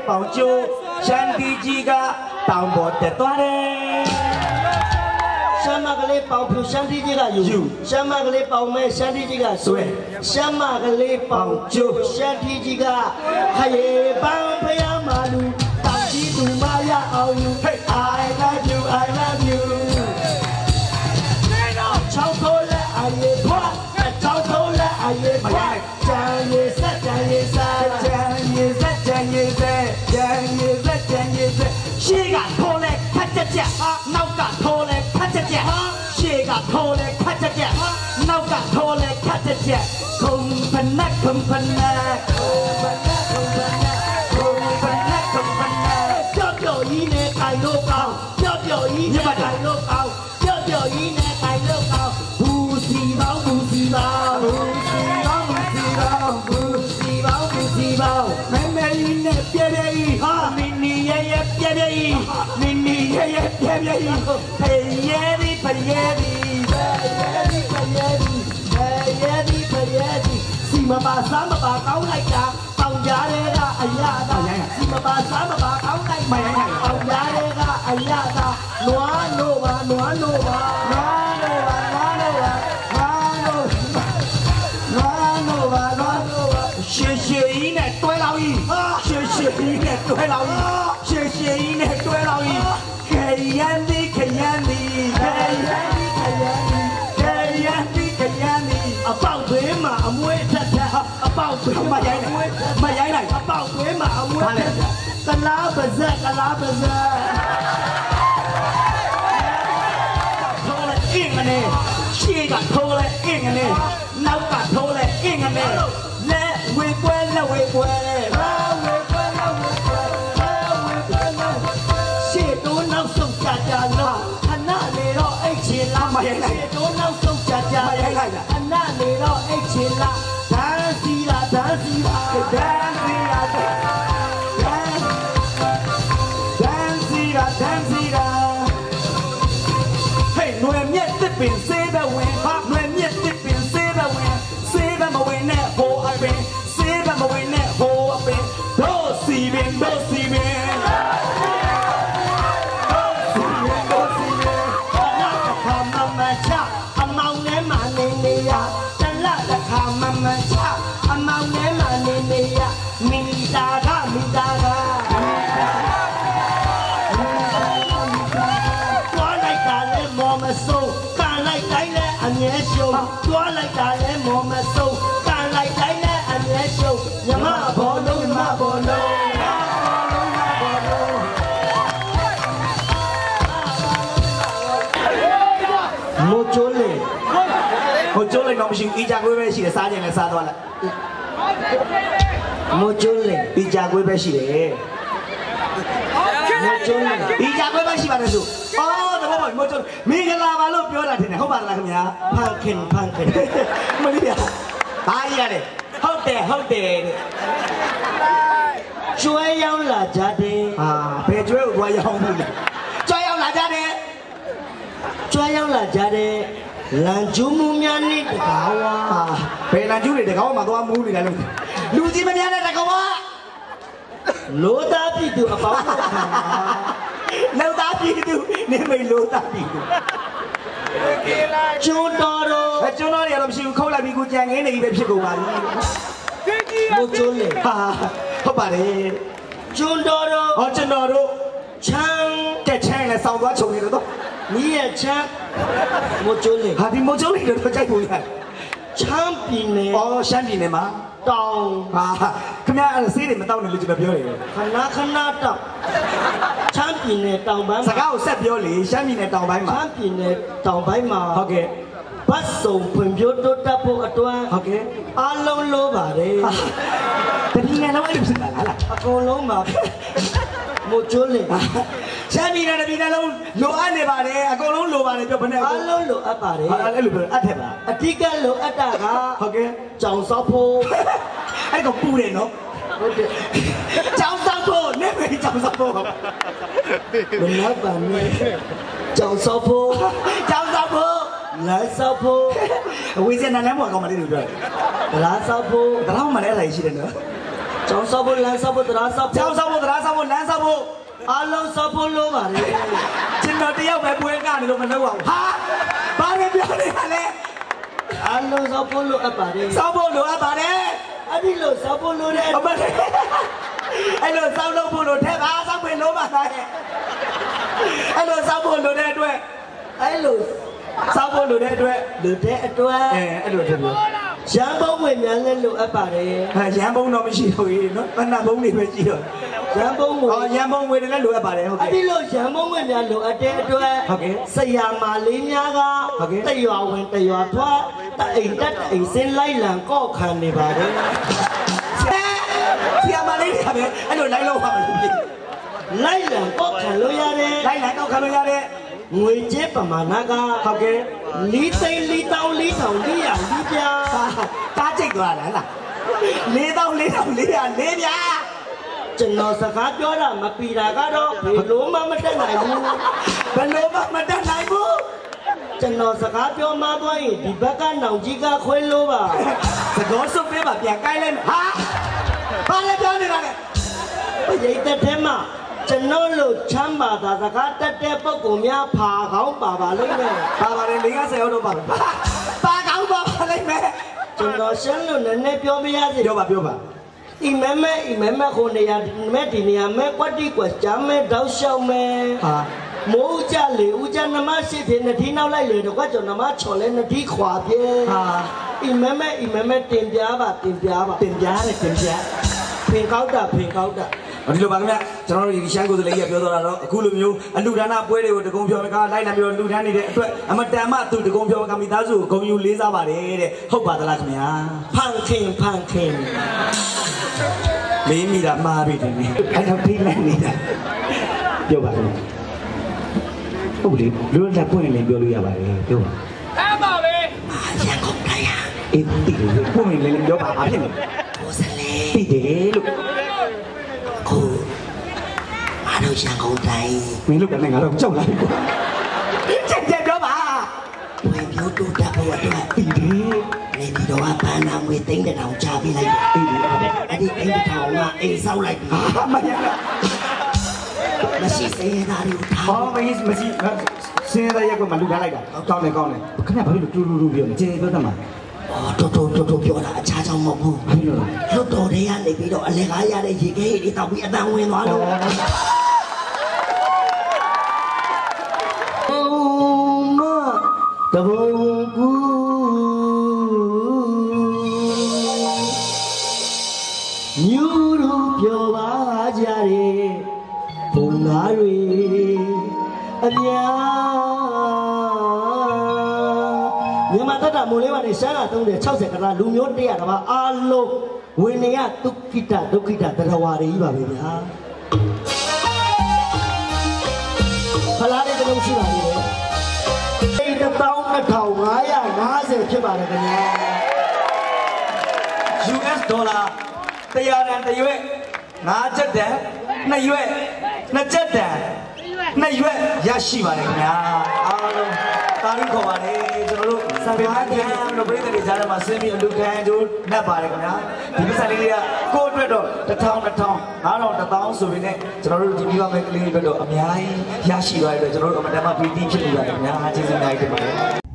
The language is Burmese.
保酒，山地几个当不得多嘞。 什么个嘞保票山地几个有？什么个嘞保麦山地几个水？什么个嘞保酒山地几个？还有帮培养马路，当地杜马呀奥运。Hey, I love you, I love you。超头嘞爱也破，超头嘞爱也破。江也山，江也山，江也山，江也山，江也山，江也山。西个头嘞看着家，脑个头嘞看着家，西个头嘞看着家，脑个头嘞看着家。空盆呐，空盆呐，空盆呐，空盆呐，空盆呐，空盆呐。表表一呢盖楼高，表表一呢盖楼高，表表一呢盖楼高。不喜包，不喜包，不喜包，不喜包，不喜包，不喜包。妹妹一呢别别一，妮妮爷爷别别一，妮妮爷爷别别一。陪爷的陪爷的，陪爷的陪爷的，陪爷的陪爷的。西马巴三马巴高来家，包家的个哎呀da。西马巴三马巴高来家，包家的个哎呀da。暖暖吧，暖暖吧，暖暖吧，暖暖吧。谢谢姨呢，对老姨，谢谢姨呢，对老姨，谢谢姨呢，对老姨。开眼的，开眼的，开眼的，开眼的，开眼的，开眼的。啊，抱腿嘛，没得的，啊，抱腿嘛，没伢来，啊，抱腿嘛，没得的。个拉不是，个拉不是。头嘞硬个呢，膝个头嘞硬个呢，脑个头嘞硬个呢。来回归，来回归，来回归，来回归，来回归，来回归。写多脑送家家乐，看那里头一起拉。写多脑送家家乐，看那里头一起拉。danse啦，danse啦，danse啦，danse啦，danse啦。嘿，内面这边谁的win内面这边谁的win，谁的没win呢？好一边，谁的没win呢？好一边，都是边，都是边。多来打来莫么收，干来来来俺来收，呀嘛波隆呀嘛波隆，莫做嘞，莫做嘞，我们是一家贵宾系的3年来3段了，莫做嘞，一家贵宾系的，莫做嘞，一家贵宾系吧那是，哦。မဟုတ်မင်္ဂလာပါလို့ပြောတာထင်တယ်ဟုတ်ပါလားခင်ဗျာဖန်ခင်ဖန်ခင်မလေးရဘာကြီးရတယ်ဟုတ်တယ်ဟုတ်တယ်ကျွဲရောက်လာကြတယ်ဟာဘယ်ကျွဲကိုသွားရောက်မှုလဲကျွဲရောက်လာကြတယ်ကျွဲရောက်လာကြတယ်လန်ကျူးမှုများနဲ့တကားဝါဘယ်လန်ကျူးတွေတကားဝါမှာသွားမူးနေတာလို့လူကြီးမများနဲ့တကားဝါလိုသားပြည်သူအပေါင်းတို့ခံလောသားပြည်သူနေမိလိုသားပြည်သူကျွန်းတော်တို့ကျွန်းတော်တွေကတော့မရှိဘူးခုတ်လိုက်ပြီးကိုကြံငင်းနေပြီပဲဖြစ်ကုန်ပါပြီဘိုးကျွန်းလေဟာဟုတ်ပါတယ်ကျွန်းတော်တို့ဟောကျွန်းတော်တို့ချမ်းတက်ချမ်းလဲစောင်းသွားချုပ်နေတော့မီးရဲ့ချမ်းဘိုးကျွန်းလေဟာဒီဘိုးကျွန်းလေတော့ကြိုက်ဘူးလားချမ်းပြည်နယ်ဩရှမ်းပြည်နယ်မှာတောင်ဟာခင်ဗျာဆေးတွေမတောက်နဲ့လို့ကျွန်တော်ပြောတယ်ခဏခဏတောက်ချမ်းပြည်နယ်တောင်ပိုင်းစကားကိုဆက်ပြောလေရှမ်းပြည်နယ်တောင်ပိုင်းမှာချမ်းပြည်နယ်တောင်ပိုင်းမှာဟုတ်ကဲ့ဘတ်စုံဖွံ့ဖြိုးတိုးတက်ဖို့အတွက်ဟုတ်ကဲ့အားလုံးလိုပါတယ်တတိယလုံးအဲ့လိုဖြစ်တာလားအကုန်လုံးပါမို့ကျိုးလေရှမ်းပြည်နယ်တပြည်နယ်လုံးလိုအပ်နေပါတယ်အကုန်လုံးလိုပါတယ်ပြောဘယ်နဲ့အားလုံးလိုအပ်ပါတယ်အဲ့လိုပြောအပ်ထက်ပါအတိကလိုအပ်တာကဟုတ်ကဲ့ကြောင်စောက်ဖို့အဲ့ကောင်ပူတယ်နော်ဟုတ်တယ်ကြောင်စောက်ဖို့နေမေကြောင်စောက်ဖို့မနာပါနဲ့ကြောင်စောက်ဖို့ကြောင်စောက်ဖို့လာစောက်ဖို့ဝိဇ္ဇာနဲ့ဘောကောင်မလေးတွေပြောတယ်လာစောက်ဖို့ဒါတော့မလဲလိုက်ရှိတယ်နော်ကျောင်းဆောက်ဖို့လမ်းဆောက်ဖို့တရားဆောက်ဖို့ကျောင်းဆောင်ဖို့တရားဆောင်ဖို့လမ်းဆောင်ဖို့အားလုံးဆောက်ဖို့လိုပါလေကျွန်တော်တယောက်ပဲပွဲကနေလို့မလုပ်အောင်ဟာဘာလဲပြောနေတာလဲအားလုံးဆောက်ဖို့လိုအပ်ပါတယ်ဆောင်ဖို့လိုအပ်ပါတယ်အဲ့ဒီလိုဆောက်ဖို့လိုတဲ့အမလေးအဲ့လိုဆောင်လို့ဖို့လိုတဲ့ဘာဆောင်ဝင်လို့ပါသားရဲ့အဲ့လိုဆောင်ဖို့လိုတဲ့အတွက်အဲ့လိုဆောင်ဖို့လိုတဲ့အတွက်လိုတဲ့အတွက်အဲ့လိုတယ်လို့ရန်ပုံဝင်များလဲလိုအပ်ပါတယ်ရန်ဘုံတော့မရှိတော့ဘူးနော်တဏ္ဍဘုံတွေပဲရှိတော့ရန်ပုံဝင်ရန်ဘုံဝေတယ်လည်းလိုအပ်ပါတယ်ဟုတ်အဲ့ကဲ့ဒီလိုရန်ပုံဝင်များလိုအပ်တဲ့အတွက်ဟုတ်ကဲ့ဆရာမလေးများကဟုတ်ကဲ့တရွာဝင်တရွာထွက်တအိမ်တက်တအိမ်စင်းလိုက်လံကော့ခံနေပါတယ်ဆရာမလေးတွေကပဲအဲ့လိုလိုက်လို့ပါမယ်လိုက်လံကော့ခံလို့ရတယ်လိုက်လိုက်တော့ခံလို့ရတဲ့ငွေကြေးပမာဏကဟုတ်ကဲ့၄သိန်း၄တောင်း၄ထောင်၄ရာ၄ပြားကားကြိတ်သွားတာလား4,400ဗျာကျွန်တော်စကားပြောတာမပီတာကတော့ဘယ်လိုမှမတတ်နိုင်ဘူးဘယ်လိုမှမတတ်နိုင်ဘူးကျွန်တော်စကားပြောမှသွားရင်ဒီဘက်ကနောင်ကြီးကခွဲလို့ပါသကောစုပ်ပေးပါပြန်ကိုင်းလိုက်ဟာဘာလဲပြောနေတာလဲပရိသတ်ထဲမှာကျွန်တော်လိုချမ်းသာတာစကားတတ်တဲ့ပုဂ္ဂိုလ်များဖာကောင်းပါပါလိမ့်မယ်ပါပါတယ်50ရောက်တော့ပါပါကောင်းပါပါလိမ့်မယ်ကျွန်တော်ရှင်းလို့နည်းနည်းပြောပြရစီပြောပါပြောပါအီမဲမဲခုနေရမဲဒီနေရာမဲကွက်တိကွက်ဂျမ်းမဲတောက်လျှောက်မဲဟာမိုးကြလေဦးကြနမရှိဖြစ်နေဒီနောက်လိုက်လေတော့ကကျွန်တော်နမချော်လဲနေဒီခွာပြေဟာအီမဲမဲတင်ပြပါတင်ပြပါတင်ပြတယ်တင်ပြဖင်ကောက်တာဖင်ကောက်တာဒီလိုပါခင်ဗျကျွန်တော်တို့ဒီရှမ်းကိုယ်စားလှယ်ကြီးပြောတော့တော့အခုလိုမျိုးအလူဒါနပွဲတွေကိုတကုံဖြောကလိုက်လာပြီးတော့လူဒန်းနေတဲ့အတွက်အမတန်မှသူတကုံဖြောကမိသားစုကိုဂုဏ်ယူလေးစားပါတယ်တဲ့ဟုတ်ပါသလားခင်ဗျာဖန်ခင်မင်းမိတာမှားပြီတင်နေအဲ့တော့ပြီးလိုက်နေတာပြောပါဦးဟုတ်ပြီလူလက်ပွင့်လည်းပြောလို့ရပါတယ်ပြောပါအဲ့ပါပဲရန်ကုန်တိုင်းဟာအေးတိတယ်ပွင့်လည်းပြောပါအားဖြင့်ကိုစလေတိတယ်လို့ကိုမတို့ရန်ကုန်တိုင်းမင်းတို့ကလည်းငါတော့ကြောက်လာပြီကွာချက်ပြောပါဝင်ပြောတူတက်ဖို့အတွက်တိတယ်နေပြီးတော့ဘာနာငွေသိန်းတစ်ထောင်ချပေးလိုက်တိတယ်အဲ့ဒီသိန်းတစ်ထောင်ကအိမ်ဆောက်လိုက်ပြီမရလားမရှိစေရတာတွေကိုထားဟောမင်းမရှိစင်းရရဲ့ကမလူထားလိုက်တာကောင်းတယ်ခင်ဗျာဘာလို့တူပြောမကျေပြောတတ်မှာအော်တော်ပြောတာအခြားကြောင့်မဟုတ်ဘာလို့လဲဘူးလွတ်တော်တွေကနေပြီးတော့အလဲကားရတဲ့ရေခဲတွေတောက်ပြီးအတန်ဝင်သွားလို့မတဘုံကူညူရူပြောပါကြတယ်ဘုံသားတွေအများမြန်မာတတမိုးလေးပါနေရှမ်းလာ30 60ကလာလူမျိုး100ကပါအားလုံးဝင်နေရဒုက္ခိတတရားဝါတွေကြီးပါပဲဗျာဖလားတဲ့တုံးရှိပါသေးတယ်အိမ်12550ဖြစ်ပါတယ်ခင်ဗျာ US ဒေါ်လာ100တန်1ရွက်5ချက်တန်2ရွက်2ချက်တန်2ရွက်ရရှိပါတယ်ခင်ဗျာအားလုံးတာရုခေါ်ပါတယ်ကျွန်တော်တို့စံပြမကန်လို့ပြည်သူတွေကြားထဲမှာဆင်းပြီးအလူခံကြိုးနှက်ပါတယ်ခင်ဗျာဒီပစ္စည်းလေးတွေကကိုယ့်အတွက်တော့1000 ဆိုပြီးနဲ့ကျွန်တော်တို့ဒီမိဘမဲ့ကလေးတွေအတွက်တော့အများကြီးရရှိသွားတဲ့အတွက်ကျွန်တော်တို့အမတန်မှပီတိဖြစ်နေပါတယ်ခင်ဗျာကျေးဇူးများကြီးတင်ပါတယ်